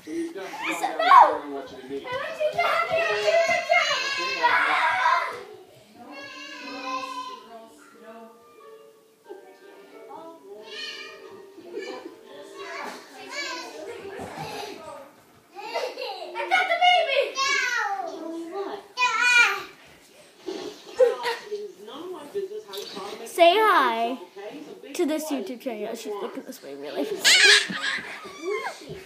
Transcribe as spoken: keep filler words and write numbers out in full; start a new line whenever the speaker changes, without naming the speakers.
Say hi to this YouTube channel. She's looking this way, really.